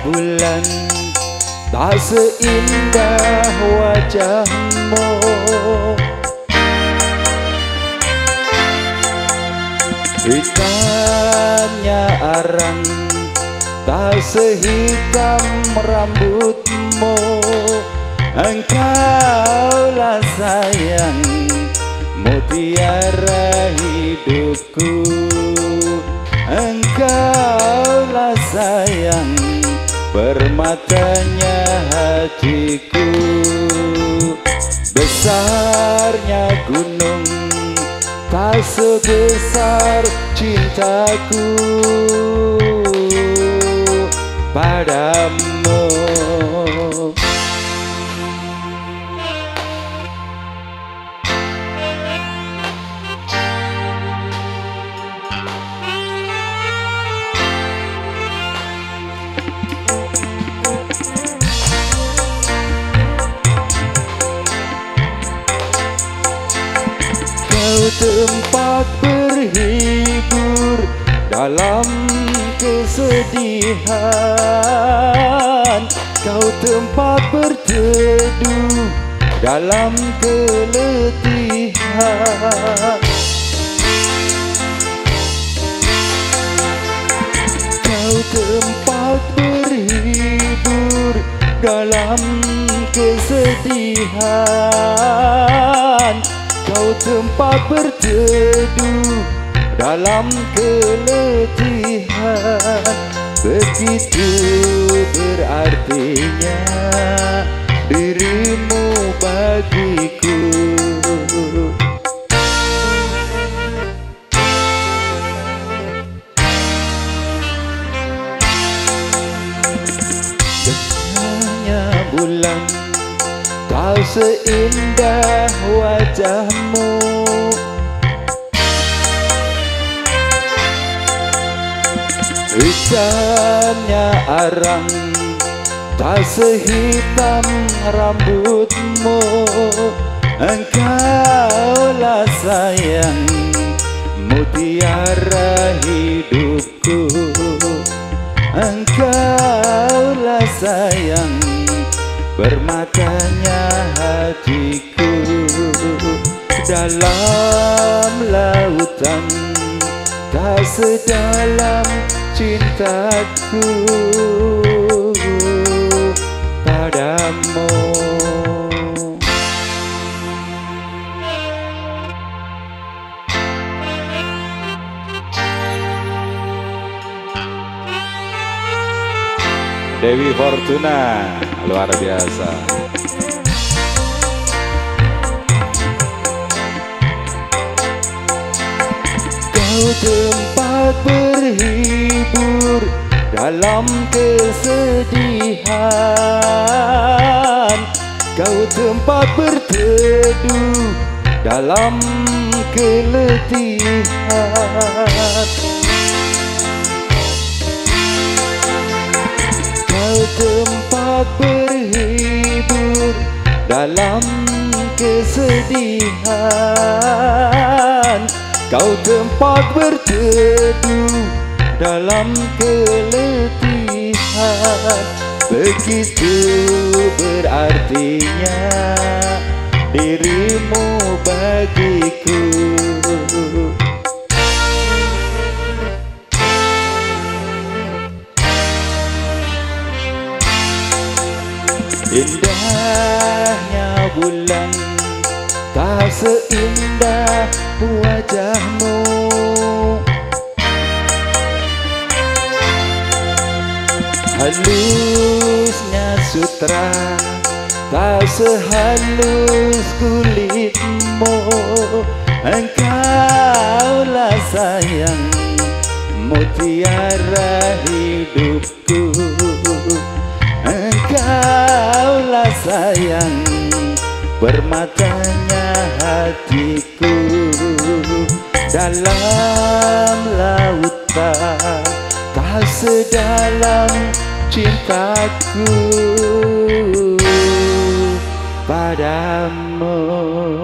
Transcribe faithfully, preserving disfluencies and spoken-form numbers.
bulan tak seindah wajahmu. Hitamnya arang tak sehitam rambutmu. Engkaulah sayang mutiara hidupku. Engkaulah sayang permatanya hatiku. Besarnya gunung tak sebesar cintaku padamu. Kau tempat berhibur dalam kesedihan. Kau tempat berteduh dalam keletihan. Kau tempat berhibur dalam kesedihan. Kau tempat berteduh dalam keletihan. Begitu berartinya dirimu bagiku. Dengannya bulan tak seindah wajahmu. Hitamnya arang tak sehitam rambutmu. Engkaulah sayang mutiara hidupku. Engkaulah sayang permatanya hatiku. Dalam lautan tak sedalam cintaku padamu. Dewi Fortuna luar biasa. Kau tempat berhibur dalam kesedihan. Kau tempat berteduh dalam keletihan. Kau tempat berhibur dalam kesedihan. Kau tempat berteduh dalam keletihan. Begitu berartinya dirimu bagiku. Indahnya bulan tak seindah wajahmu. Halusnya sutra tak sehalus kulitmu. Engkaulah sayang mutiara hidupku. Engkaulah sayang permatanya hatiku. Dalam lautan tak sedalam cintaku padamu.